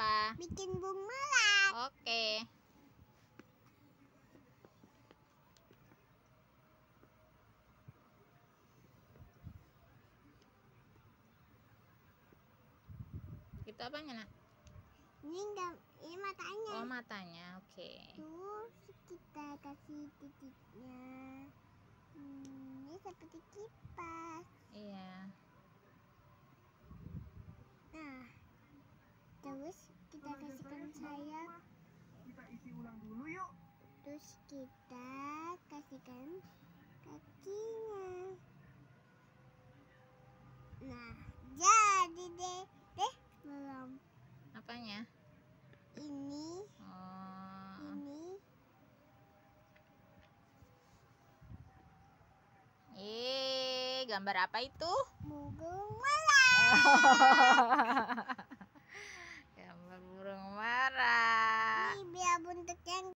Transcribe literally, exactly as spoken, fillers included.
apa? Bikin bumerang. Oke. Itu apanya, Nak? Ini enggak, ini matanya. Oh, matanya. Oke. Terus kita kasih titiknya. Hmm, ini seperti kipas. Iya. Nah, terus kita kasihkan sayap. Kita isi ulang dulu yuk. Terus kita kasihkan kakinya. Nah, jadi deh, deh belum. Apanya? Ini, Oh. ini. Eh, gambar apa itu? Burung merah. Gambar burung merah. Ini biar buntutnya